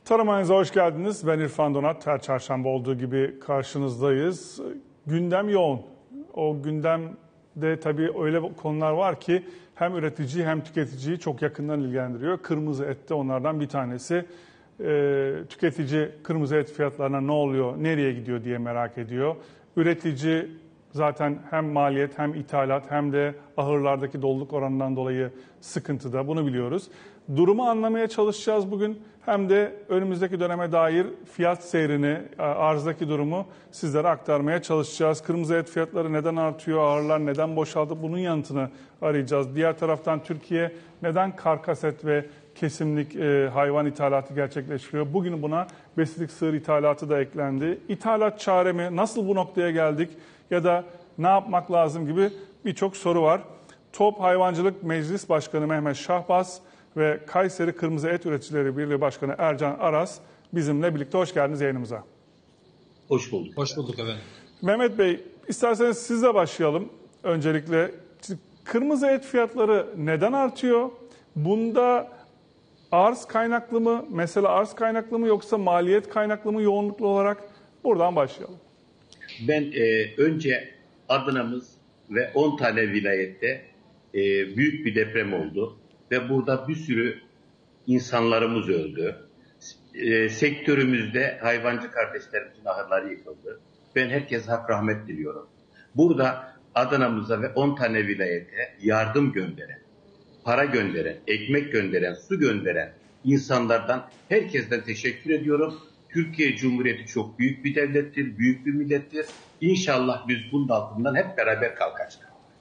Tarım Analiz'e hoş geldiniz. Ben İrfan Donat. Her çarşamba olduğu gibi karşınızdayız. Gündem yoğun. O gündemde tabii öyle konular var ki hem üreticiyi hem tüketiciyi çok yakından ilgilendiriyor. Kırmızı et de onlardan bir tanesi. Tüketici kırmızı et fiyatlarına ne oluyor, nereye gidiyor diye merak ediyor. Üretici zaten hem maliyet hem ithalat hem de ahırlardaki doluluk oranından dolayı sıkıntıda. Bunu biliyoruz. Durumu anlamaya çalışacağız bugün. Hem de önümüzdeki döneme dair fiyat seyrini, arzdaki durumu sizlere aktarmaya çalışacağız. Kırmızı et fiyatları neden artıyor, ahırlar neden boşaldı, bunun yanıtını arayacağız. Diğer taraftan Türkiye neden karkas et ve kesimlik hayvan ithalatı gerçekleştiriyor? Bugün buna besilik sığır ithalatı da eklendi. İthalat çare mi? Nasıl bu noktaya geldik? Ya da ne yapmak lazım gibi birçok soru var. TOP Hayvancılık Meclis Başkanı Mehmet Şahbaz ve Kayseri Kırmızı Et Üreticileri Birliği Başkanı Ercan Aras bizimle birlikte. Hoş geldiniz yayınımıza. Hoş bulduk. Hoş bulduk efendim. Mehmet Bey, isterseniz sizle başlayalım. Öncelikle kırmızı et fiyatları neden artıyor? Bunda arz kaynaklı mı, mesele arz kaynaklı mı yoksa maliyet kaynaklı mı yoğunluklu olarak? Buradan başlayalım. Ben önce Adana'mız ve 10 tane vilayette büyük bir deprem oldu. Ve burada bir sürü insanlarımız öldü. Sektörümüzde hayvancı kardeşlerimizin ahırları yıkıldı. Ben herkese hak rahmet diliyorum. Burada Adana'mıza ve 10 tane vilayete yardım gönderen, para gönderen, ekmek gönderen, su gönderen insanlardan, herkesten teşekkür ediyorum. Türkiye Cumhuriyeti çok büyük bir devlettir, büyük bir millettir. İnşallah biz bunun altından hep beraber kalkacağız.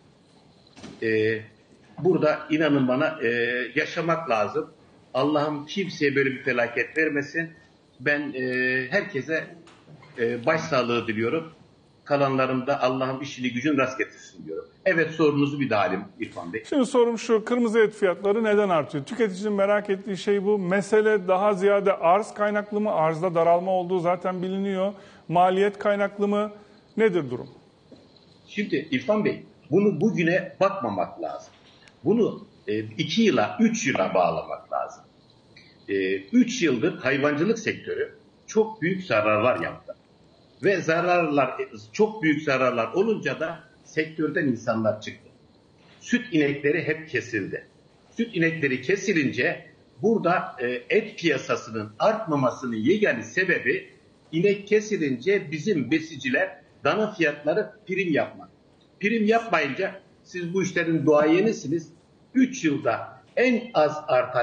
Burada inanın bana yaşamak lazım. Allah'ım kimseye böyle bir felaket vermesin. Ben herkese başsağlığı diliyorum. Kalanlarım da Allah'ım işini gücünü rast getirsin diyorum. Evet, sorunuzu bir daha alayım İrfan Bey. Şimdi sorum şu, kırmızı et fiyatları neden artıyor? Tüketicinin merak ettiği şey bu. Mesele daha ziyade arz kaynaklı mı? Arzda daralma olduğu zaten biliniyor. Maliyet kaynaklı mı? Nedir durum? Şimdi İrfan Bey, bunu bugüne bakmamak lazım. Bunu 2 yıla, 3 yıla bağlamak lazım. 3 yıldır hayvancılık sektörü çok büyük zararlar yaptı. Ve çok büyük zararlar olunca da sektörden insanlar çıktı. Süt inekleri hep kesildi. Süt inekleri kesilince burada et piyasasının artmamasının yegane sebebi, inek kesilince bizim besiciler dana fiyatları prim yapmak. Prim yapmayınca siz bu işlerin duayenisiniz. 3 yılda en az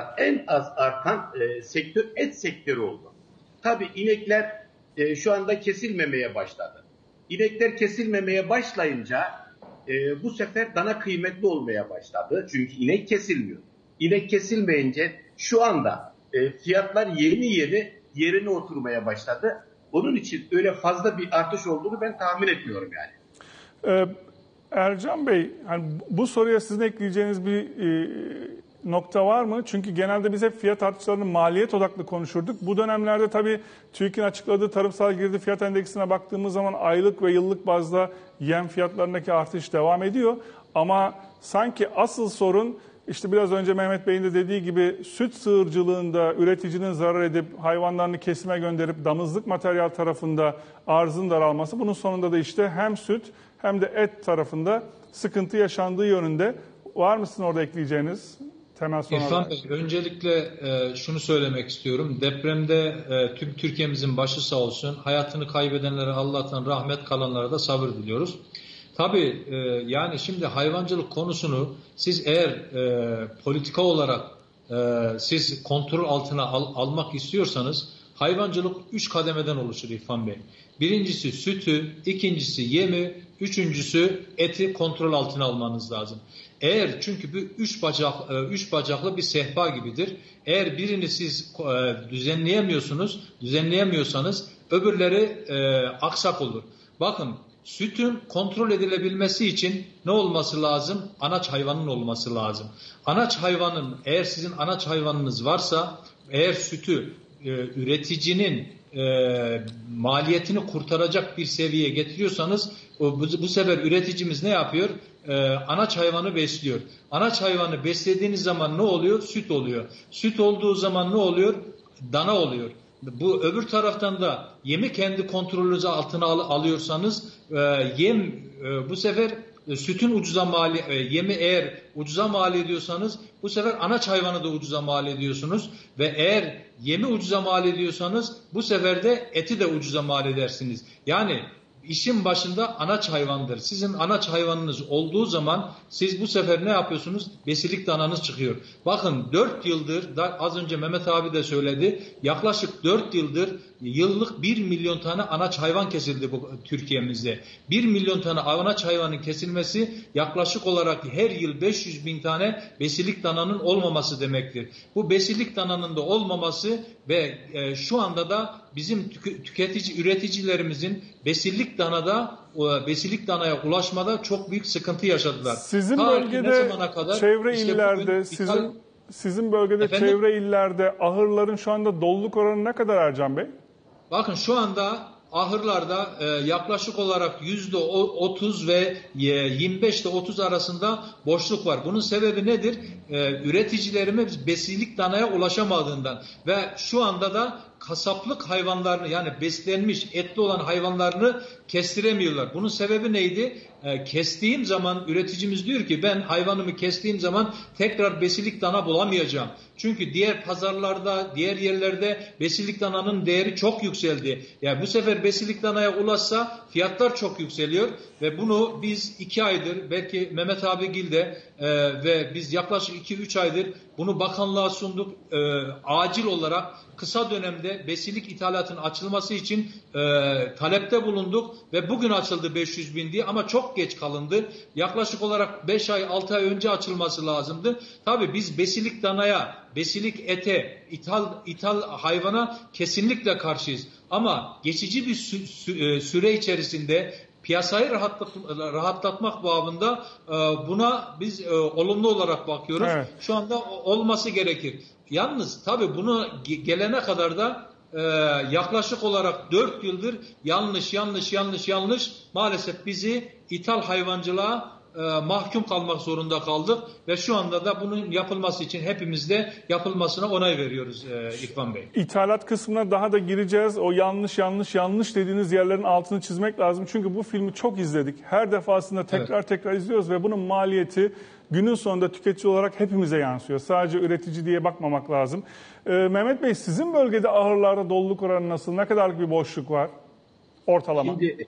artan sektör et sektörü oldu. Tabii inekler şu anda kesilmemeye başladı. İnekler kesilmemeye başlayınca bu sefer dana kıymetli olmaya başladı. Çünkü inek kesilmiyor. İnek kesilmeyince şu anda fiyatlar yeni yerine oturmaya başladı. Onun için öyle fazla bir artış olduğunu ben tahmin etmiyorum yani. Ercan Bey, hani bu soruya sizin ekleyeceğiniz bir nokta var mı? Çünkü genelde biz hep fiyat artışlarını maliyet odaklı konuşurduk. Bu dönemlerde tabii TÜİK'in açıkladığı tarımsal girdi fiyat endeksine baktığımız zaman aylık ve yıllık bazda yem fiyatlarındaki artış devam ediyor. Ama sanki asıl sorun, işte biraz önce Mehmet Bey'in de dediği gibi, süt sığırcılığında üreticinin zarar edip hayvanlarını kesime gönderip damızlık materyal tarafında arzın daralması. Bunun sonunda da işte hem süt hem de et tarafında sıkıntı yaşandığı yönünde. Var mısın orada ekleyeceğiniz temel sorular? İrfan Bey, öncelikle şunu söylemek istiyorum. Depremde tüm Türkiye'mizin başı sağ olsun. Hayatını kaybedenlere Allah'tan rahmet, kalanlara da sabır diliyoruz. Tabii yani şimdi hayvancılık konusunu siz eğer politika olarak siz kontrol altına almak istiyorsanız hayvancılık 3 kademeden oluşur İrfan Bey. Birincisi sütü, ikincisi yemi, üçüncüsü eti kontrol altına almanız lazım. Eğer, çünkü bu üç bacaklı bir sehpa gibidir. Eğer birini siz düzenleyemiyorsanız öbürleri aksak olur. Bakın, sütün kontrol edilebilmesi için ne olması lazım? Anaç hayvanın olması lazım. Anaç hayvanın, eğer sizin anaç hayvanınız varsa, eğer sütü üreticinin maliyetini kurtaracak bir seviyeye getiriyorsanız, bu sefer üreticimiz ne yapıyor? Anaç hayvanı besliyor. Anaç hayvanı beslediğiniz zaman ne oluyor? Süt oluyor. Süt olduğu zaman ne oluyor? Dana oluyor. bu öbür taraftan da yemi kendi kontrolünüze altına alıyorsanız yem bu sefer sütün ucuza mal yemi eğer ucuza mal ediyorsanız bu sefer anaç hayvanı da ucuza mal ediyorsunuz ve eğer yemi ucuza mal ediyorsanız bu sefer de eti de ucuza mal edersiniz. Yani İşin başında anaç hayvandır. Sizin anaç hayvanınız olduğu zaman siz bu sefer ne yapıyorsunuz? Besilik dananız çıkıyor. Bakın 4 yıldır, az önce Mehmet abi de söyledi, yaklaşık 4 yıldır yıllık 1 milyon tane anaç hayvan kesildi bu Türkiye'mizde. 1 milyon tane anaç hayvanın kesilmesi yaklaşık olarak her yıl 500 bin tane besilik dananın olmaması demektir. Bu besilik dananın da olmaması ve şu anda da bizim üreticilerimizin besilik danaya ulaşmada çok büyük sıkıntı yaşadılar. Sizin bölgede çevre illerde sizin bölgede çevre illerde ahırların şu anda doluluk oranı ne kadar Ercan Bey? Bakın şu anda ahırlarda yaklaşık olarak %30 ve 25 ile 30 arasında boşluk var. Bunun sebebi nedir? Üreticilerimiz besilik danaya ulaşamadığından ve şu anda da kasaplık hayvanlarını yani beslenmiş etli olan hayvanlarını kestiremiyorlar. Bunun sebebi neydi? Kestiğim zaman üreticimiz diyor ki ben hayvanımı kestiğim zaman tekrar besilik dana bulamayacağım. Çünkü diğer pazarlarda, diğer yerlerde besilik dananın değeri çok yükseldi. Yani bu sefer besilik danaya ulaşsa fiyatlar çok yükseliyor ve bunu biz 2 aydır belki Mehmet abigil de ve biz yaklaşık 2-3 aydır bunu bakanlığa sunduk. Acil olarak kısa dönemde besilik ithalatının açılması için talepte bulunduk ve bugün açıldı 500 bin diye ama çok geç kalındı. Yaklaşık olarak 5 ay 6 ay önce açılması lazımdı. Tabii biz besilik danaya, besilik ete, ithal hayvana kesinlikle karşıyız. Ama geçici bir süre içerisinde piyasayı rahatlatmak babında buna biz olumlu olarak bakıyoruz. Evet. Şu anda olması gerekir. Yalnız tabii bunu gelene kadar da yaklaşık olarak 4 yıldır yanlış maalesef bizi ithal hayvancılığa mahkum kalmak zorunda kaldık ve şu anda da bunun yapılması için hepimiz de yapılmasına onay veriyoruz İrfan Bey. İthalat kısmına daha da gireceğiz. O yanlış dediğiniz yerlerin altını çizmek lazım. Çünkü bu filmi çok izledik. Her defasında tekrar izliyoruz ve bunun maliyeti günün sonunda tüketici olarak hepimize yansıyor. Sadece üretici diye bakmamak lazım. Mehmet Bey sizin bölgede ahırlarda doluluk oranı nasıl? Ne kadarlık bir boşluk var ortalama? Şimdi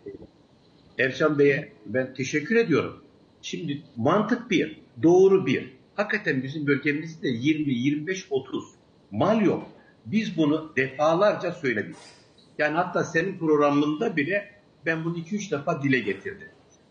Ercan Bey'e ben teşekkür ediyorum. Şimdi mantık bir, doğru bir. Hakikaten bizim bölgemizde 20, 25, 30 mal yok. Biz bunu defalarca söyledik. Yani hatta senin programında bile ben bunu 2-3 defa dile getirdim.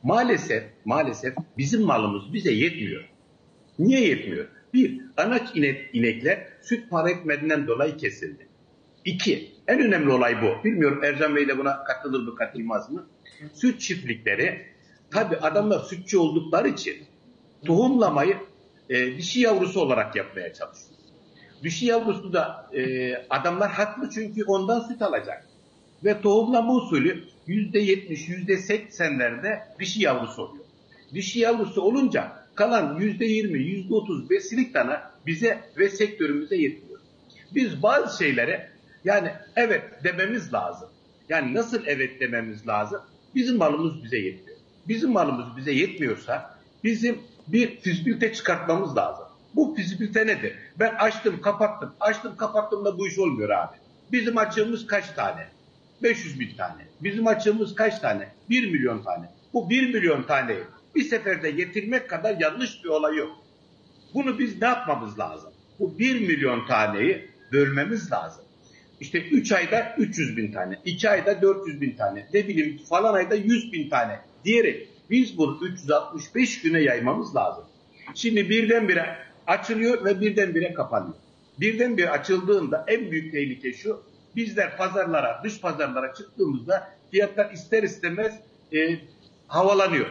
Maalesef bizim malımız bize yetmiyor. Niye yetmiyor? Bir, anaç inekler süt para etmediğinden dolayı kesildi. 2, en önemli olay bu. Bilmiyorum Ercan Bey de buna katılır mı katılmaz mı? Süt çiftlikleri, tabii adamlar sütçü oldukları için tohumlamayı dişi yavrusu olarak yapmaya çalışıyor. Dişi yavrusu da adamlar haklı çünkü ondan süt alacak. Ve tohumlama usulü %70, %80'lerde dişi yavrusu oluyor. Dişi yavrusu olunca kalan %20, %30 besilik dana bize ve sektörümüze yetmiyor. Biz bazı şeylere yani evet dememiz lazım. Yani nasıl evet dememiz lazım? Bizim malımız bize yetmiyor. Bizim malımız bize yetmiyorsa bizim bir fizibilite çıkartmamız lazım. Bu fizibilite nedir? Ben açtım kapattım da bu iş olmuyor abi. Bizim açığımız kaç tane? 500 bin tane. Bizim açığımız kaç tane? 1 milyon tane. Bu 1 milyon taneyi bir seferde getirmek kadar yanlış bir olay yok. Bunu biz ne yapmamız lazım? Bu 1 milyon taneyi bölmemiz lazım. İşte 3 ayda 300 bin tane, 2 ayda 400 bin tane, ne bileyim falan ayda 100 bin tane diyerek biz bunu 365 güne yaymamız lazım. Şimdi birdenbire açılıyor ve birdenbire kapanıyor. Birdenbire açıldığında en büyük tehlike şu, bizler pazarlara, dış pazarlara çıktığımızda fiyatlar ister istemez havalanıyor.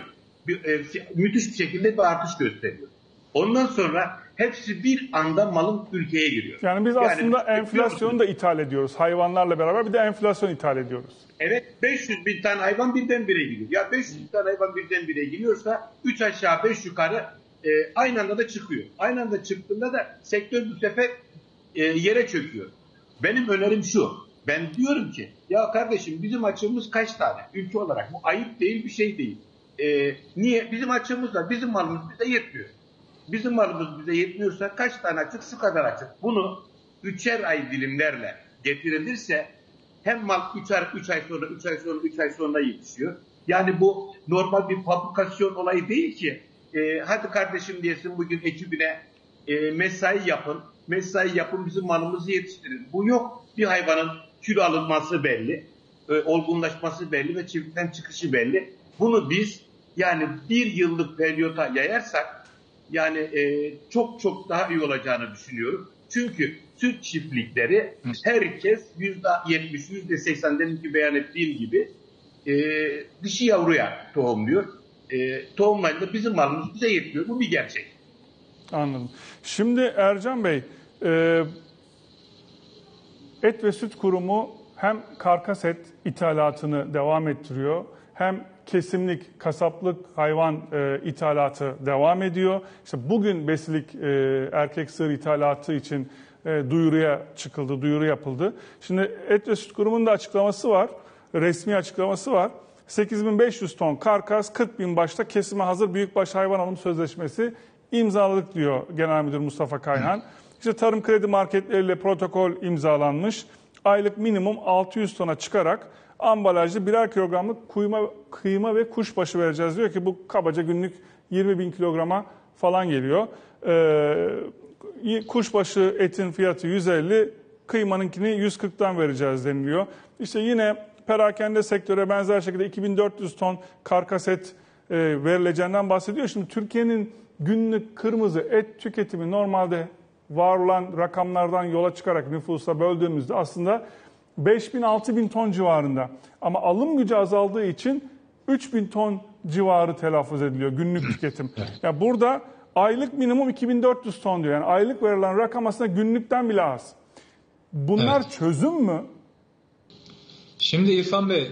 Müthiş bir şekilde bir artış gösteriyor. Ondan sonra hepsi bir anda malın ülkeye giriyor. Yani biz aslında enflasyonu da ithal ediyoruz. Hayvanlarla beraber bir de enflasyon ithal ediyoruz. Evet, 500 bin tane hayvan birdenbire giriyor. Ya 500 bin tane hayvan birdenbire giriyorsa 3 aşağı 5 yukarı aynı anda da çıkıyor. Aynı anda çıktığında da sektör bu sefer yere çöküyor. Benim önerim şu. Ben diyorum ki ya kardeşim bizim açığımız kaç tane? Ülke olarak bu ayıp değil, bir şey değil. Niye? Bizim açığımız da bizim malımız bize yetmiyor. Bizim malımız bize yetmiyorsa kaç tane açık, şu kadar açık. Bunu 3'er ay dilimlerle getirilirse hem mal 3 ay sonra, 3 ay sonra, 3 ay sonra yetişiyor. Yani bu normal bir fabrikasyon olayı değil ki. Hadi kardeşim diyesin bugün ekibine mesai yapın. Mesai yapın, bizim malımızı yetiştirin. Bu yok. Bir hayvanın kilo alınması belli. Olgunlaşması belli ve çiftlikten çıkışı belli. Bunu biz yani bir yıllık periyota yayarsak yani çok çok daha iyi olacağını düşünüyorum. Çünkü süt çiftlikleri herkes %70, %80 demin ki beyan ettiğim gibi dişi yavruya tohumluyor. Tohumlayınca bizim malımız bize yetmiyor. Bu bir gerçek. Anladım. Şimdi Ercan Bey, Et ve Süt Kurumu hem karkas et ithalatını devam ettiriyor, hem kesimlik, kasaplık hayvan ithalatı devam ediyor. İşte bugün besilik erkek sığır ithalatı için duyuruya çıkıldı, duyuru yapıldı. Şimdi Et ve Süt Kurumu'nun da açıklaması var, resmi açıklaması var. 8.500 ton karkas, 40.000 başta kesime hazır büyükbaş hayvan alım sözleşmesi imzaladık diyor Genel Müdür Mustafa Kayhan. İşte tarım kredi marketleriyle protokol imzalanmış. Aylık minimum 600 tona çıkarak ambalajlı birer kilogramlık kıyma ve kuşbaşı vereceğiz diyor ki bu kabaca günlük 20.000 kilograma falan geliyor. Kuşbaşı etin fiyatı 150, kıymanınkini 140'tan vereceğiz deniliyor. İşte yine perakende sektöre benzer şekilde 2.400 ton karkas et verileceğinden bahsediyor. Şimdi Türkiye'nin günlük kırmızı et tüketimi normalde var olan rakamlardan yola çıkarak nüfusa böldüğümüzde aslında 5.000-6.000 ton civarında. Ama alım gücü azaldığı için 3.000 ton civarı telaffuz ediliyor günlük tüketim. Yani burada aylık minimum 2.400 ton diyor. Yani aylık verilen rakam aslında günlükten bile az. Bunlar çözüm mü? Şimdi İrfan Bey,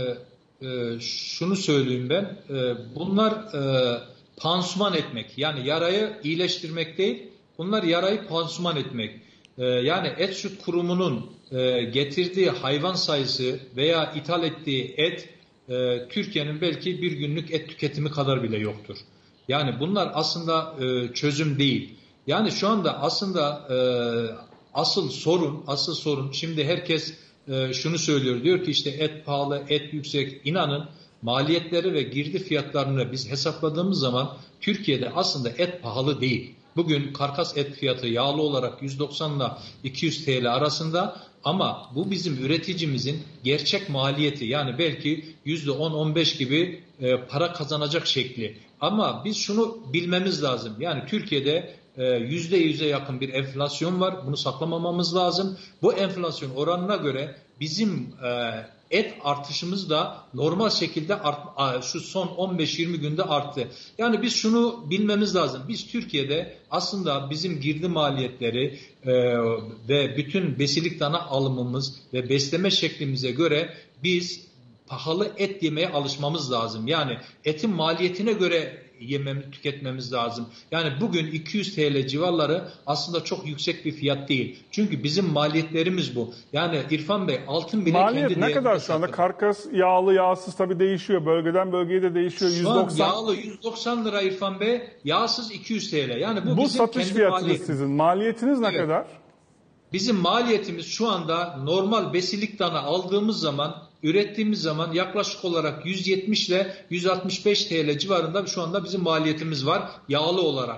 şunu söyleyeyim ben. Bunlar pansuman etmek. Yani yarayı iyileştirmek değil, bunlar yarayı pansuman etmek. Yani Et Süt Kurumu'nun getirdiği hayvan sayısı veya ithal ettiği et Türkiye'nin belki bir günlük et tüketimi kadar bile yoktur. Yani bunlar aslında çözüm değil. Yani şu anda aslında asıl sorun şimdi herkes şunu söylüyor. Diyor ki işte et pahalı, et yüksek. İnanın maliyetleri ve girdi fiyatlarını biz hesapladığımız zaman Türkiye'de aslında et pahalı değil. Bugün karkas et fiyatı yağlı olarak 190 ile 200 TL arasında ama bu bizim üreticimizin gerçek maliyeti yani belki %10-15 gibi para kazanacak şekli. Ama biz şunu bilmemiz lazım. Yani Türkiye'de %100'e yakın bir enflasyon var. Bunu saklamamamız lazım. Bu enflasyon oranına göre bizim et artışımız da normal şekilde şu son 15-20 günde arttı. Yani biz şunu bilmemiz lazım. Biz Türkiye'de aslında bizim girdi maliyetleri ve bütün besilik dana alımımız ve besleme şeklimize göre biz pahalı et yemeye alışmamız lazım. Yani etin maliyetine göre tüketmemiz lazım. Yani bugün 200 TL civarları aslında çok yüksek bir fiyat değil. Çünkü bizim maliyetlerimiz bu. Yani İrfan Bey altın bile maliyet kendi ne kadar şu anda? Karkas yağlı yağsız tabii değişiyor. Bölgeden bölgeye de değişiyor. Şu 190. an yağlı 190 lira İrfan Bey, yağsız 200 TL. Yani bu bizim satış kendi fiyatınız maliyetimiz. sizin. Maliyetiniz ne kadar? Bizim maliyetimiz şu anda normal besilik dana aldığımız zaman, ürettiğimiz zaman yaklaşık olarak 170 ile 165 TL civarında şu anda bizim maliyetimiz var yağlı olarak.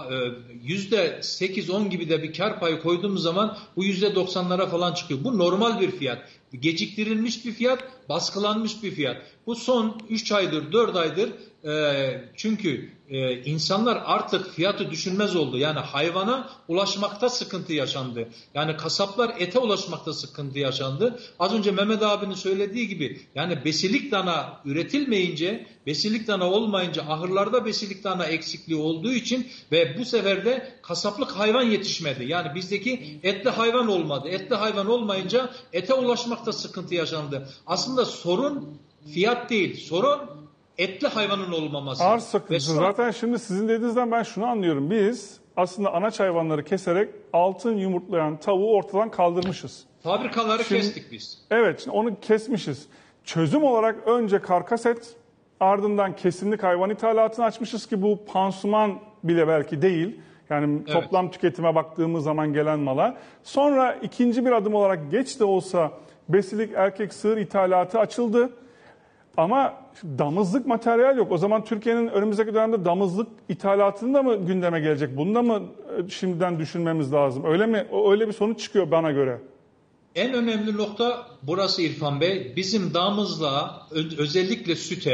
%8-10 gibi de bir kar payı koyduğumuz zaman bu %90'lara falan çıkıyor. Bu normal bir fiyat. Geciktirilmiş bir fiyat, baskılanmış bir fiyat. Bu son 3 aydır, 4 aydır çünkü insanlar artık fiyatı düşünmez oldu. Yani hayvana ulaşmakta sıkıntı yaşandı. Yani kasaplar ete ulaşmakta sıkıntı yaşandı. Az önce Mehmet abinin söylediği gibi yani besilik dana üretilmeyince, besilik dana olmayınca ahırlarda besilik dana eksikliği olduğu için ve bu sefer de kasaplık hayvan yetişmedi. Yani bizdeki etli hayvan olmadı. Etli hayvan olmayınca ete ulaşmakta sıkıntı yaşandı. Aslında sorun fiyat değil, sorun etli hayvanın olmaması. Arz sıkıntısı. Zaten şimdi sizin dediğinizden ben şunu anlıyorum. Biz aslında anaç hayvanları keserek altın yumurtlayan tavuğu ortadan kaldırmışız. Fabrikaları kestik biz. Evet, şimdi onu kesmişiz. Çözüm olarak önce karkas et, ardından kesimlik hayvan ithalatını açmışız ki bu pansuman bile belki değil. Yani Evet. toplam tüketime baktığımız zaman gelen mala. Sonra ikinci bir adım olarak geç de olsa besilik erkek sığır ithalatı açıldı. Ama damızlık materyal yok. O zaman Türkiye'nin önümüzdeki dönemde damızlık ithalatını da mı gündeme gelecek? Bunu da mı şimdiden düşünmemiz lazım? Öyle mi? Öyle bir sonuç çıkıyor bana göre. En önemli nokta burası İrfan Bey. Bizim damızlığa özellikle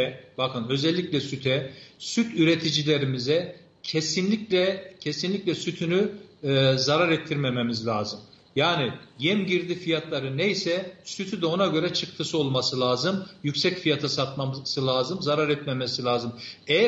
süte, süt üreticilerimize kesinlikle sütünü zarar ettirmememiz lazım. Yani yem girdi fiyatları neyse sütü de ona göre çıktısı olması lazım. Yüksek fiyata satması lazım, zarar etmemesi lazım. Eğer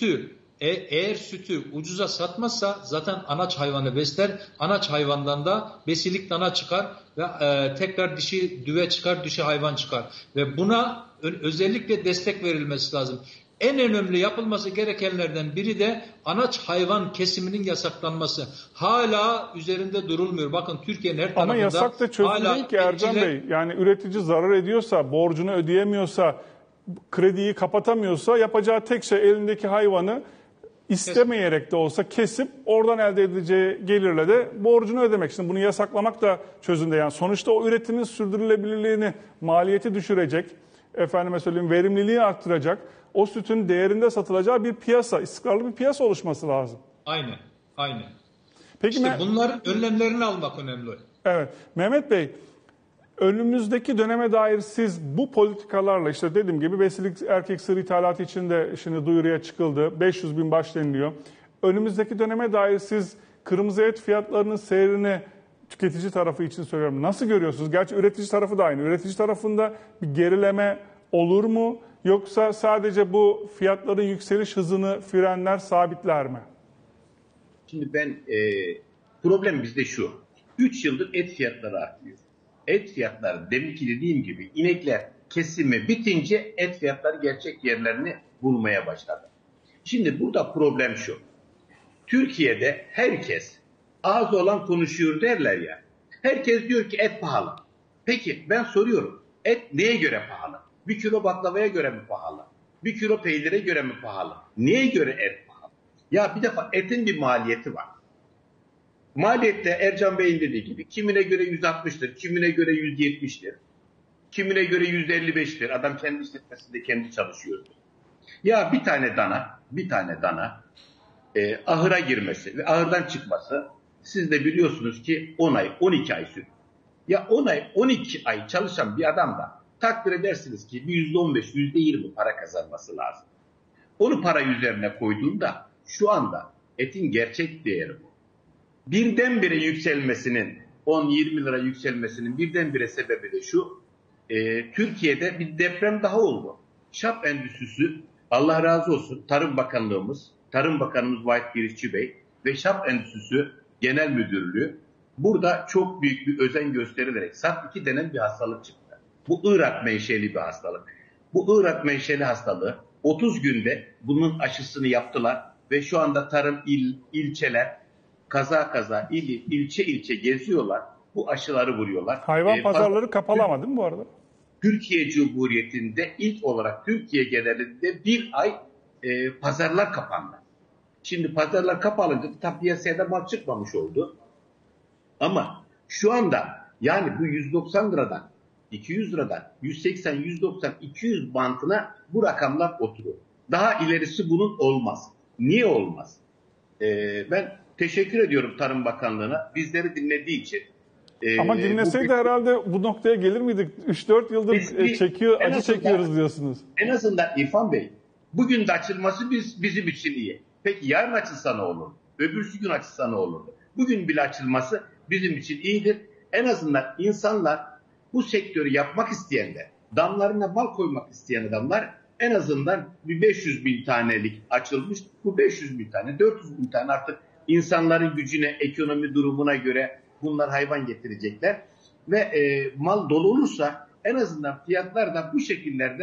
sütü ucuza satmazsa zaten anaç hayvanı besler. Anaç hayvandan da besilik dana çıkar ve tekrar dişi düve çıkar, dişi hayvan çıkar. Ve buna özellikle destek verilmesi lazım. En önemli yapılması gerekenlerden biri de anaç hayvan kesiminin yasaklanması. Hala üzerinde durulmuyor. Bakın Türkiye'nin her tarafında ama yasak da çözüm değil ki Ercan Bey. Yani üretici zarar ediyorsa, borcunu ödeyemiyorsa, krediyi kapatamıyorsa yapacağı tek şey elindeki hayvanı istemeyerek de olsa kesip oradan elde edeceği gelirle de borcunu ödemek. Şimdi bunu yasaklamak da çözüm değil. Yani sonuçta o üretimin sürdürülebilirliğini, maliyeti düşürecek, efendime söyleyeyim verimliliği arttıracak, o sütün değerinde satılacağı bir piyasa, istikrarlı bir piyasa oluşması lazım. Aynen. Peki İşte bunların önlemlerini almak önemli. Evet. Mehmet Bey, önümüzdeki döneme dair siz bu politikalarla işte dediğim gibi besilik erkek sığır ithalatı için de şimdi duyuruya çıkıldı. 500 bin baş deniliyor. Önümüzdeki döneme dair siz kırmızı et fiyatlarının seyrini tüketici tarafı için söylüyorum. Nasıl görüyorsunuz? Gerçi üretici tarafı da aynı. Üretici tarafında bir gerileme olur mu? Yoksa sadece bu fiyatların yükseliş hızını frenler, sabitler mi? Şimdi problem bizde şu. 3 yıldır et fiyatları artıyor. Et fiyatları deminki dediğim gibi inekler kesimi bitince et fiyatları gerçek yerlerini bulmaya başladı. Şimdi burada problem şu. Türkiye'de herkes ağız olan konuşuyor derler ya. Herkes diyor ki et pahalı. Peki ben soruyorum. Et neye göre pahalı? 1 kilo baklavaya göre mi pahalı? 1 kilo peynire göre mi pahalı? Neye göre et pahalı? Ya bir defa etin bir maliyeti var. Maliyette Ercan Bey'in dediği gibi kimine göre 160'tır, kimine göre 170'tir, kimine göre 155'tir. Adam kendi işletmesinde kendi çalışıyordu. Ya bir tane dana ahıra girmesi ve ahırdan çıkması siz de biliyorsunuz ki 10 ay, 12 ay sürüyor. Ya 10 ay, 12 ay çalışan bir adam da takdir edersiniz ki bir %15, %20 para kazanması lazım. Onu para üzerine koyduğunda şu anda etin gerçek değeri bu. Birdenbire yükselmesinin, 10-20 lira yükselmesinin birdenbire sebebi de şu, Türkiye'de bir deprem daha oldu. Şap Endüstrisi, Allah razı olsun Tarım Bakanımız Vahit Girişçi Bey ve Şap Endüstrisi Genel Müdürlüğü burada çok büyük bir özen gösterilerek SARS-2 denen bir hastalık çıktı. Bu Irak menşeli bir hastalık. Bu Irak menşeli hastalığı 30 günde bunun aşısını yaptılar ve şu anda tarım ilçeler kaza ilçe geziyorlar. Bu aşıları vuruyorlar. Hayvan pazarları kapalı ama değil mi bu arada? Türkiye Cumhuriyeti'nde ilk olarak Türkiye genelinde bir ay pazarlar kapandı. Şimdi pazarlar kapalınca da piyasaya da mal çıkmamış oldu. Ama şu anda yani bu 190 liradan 200 liradan 180, 190, 200 bantına bu rakamlar oturuyor. Daha ilerisi bunun olmaz. Niye olmaz? Ben teşekkür ediyorum Tarım Bakanlığı'na. Bizleri dinlediği için. Ama dinleseydi herhalde bu noktaya gelir miydik? 3-4 yıldır acı çekiyoruz diyorsunuz. En azından İrfan Bey, bugün de açılması bizim için iyi. Peki yarın açılsa ne olur? Öbürsü gün açılsa ne olurdu? Bugün bile açılması bizim için iyidir. En azından insanlar bu sektörü yapmak isteyenler, damlarına bal koymak isteyen adamlar en azından bir 500 bin tanelik açılmış. Bu 500 bin tane, 400 bin tane artık insanların gücüne, ekonomi durumuna göre bunlar hayvan getirecekler. Ve mal dolu olursa en azından fiyatlar da bu şekillerde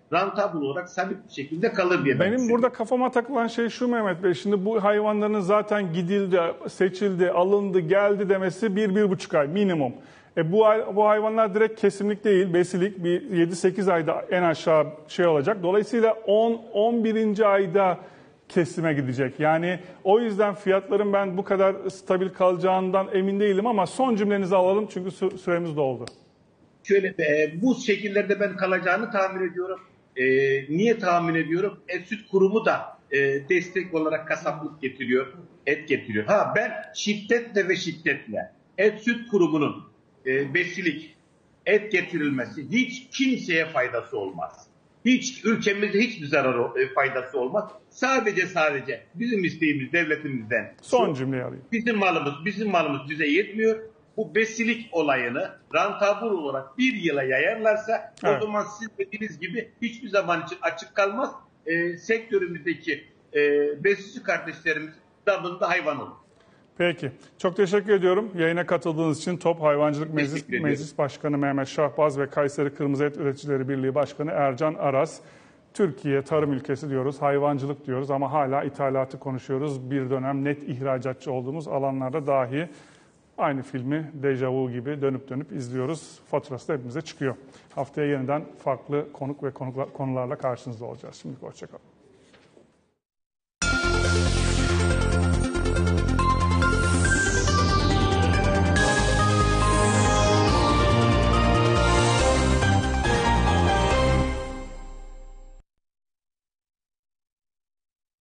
rentable olarak sabit bir şekilde kalır diye ben Benim düşünüyorum. burada kafama takılan şey şu Mehmet Bey. Şimdi bu hayvanların zaten gidildi, seçildi, alındı, geldi demesi 1-1,5 ay minimum. Bu hayvanlar direkt kesimlik değil, besilik. Bir 7-8 ayda en aşağı şey olacak. Dolayısıyla 10-11. ayda kesime gidecek. Yani o yüzden fiyatların ben bu kadar stabil kalacağından emin değilim ama son cümlenizi alalım çünkü süremiz doldu. Şöyle bu şekillerde ben kalacağını tahmin ediyorum. Niye tahmin ediyorum? Süt kurumu da destek olarak kasaplık getiriyor, et getiriyor. Ben şiddetle süt kurumunun besilik et getirilmesi hiç kimseye faydası olmaz. Hiç ülkemizde hiçbir faydası olmaz. Sadece bizim isteğimiz devletimizden. Son cümleyi alayım. Bizim malımız bize yetmiyor. Bu besilik olayını rentable olarak bir yıla yayarlarsa o zaman siz dediğiniz gibi hiçbir zaman için açık kalmaz. Sektörümüzdeki besici kardeşlerimiz damında hayvan olur. Peki. Çok teşekkür ediyorum. Yayına katıldığınız için Top Hayvancılık Meclis Başkanı Mehmet Şahbaz ve Kayseri Kırmızı Et Üreticileri Birliği Başkanı Ercan Aras. Türkiye tarım ülkesi diyoruz, hayvancılık diyoruz ama hala ithalatı konuşuyoruz. Bir dönem net ihracatçı olduğumuz alanlarda dahi aynı filmi dejavu gibi dönüp izliyoruz. Faturası da hepimize çıkıyor. Haftaya yeniden farklı konuk ve konularla karşınızda olacağız. Şimdilik hoşça kalın.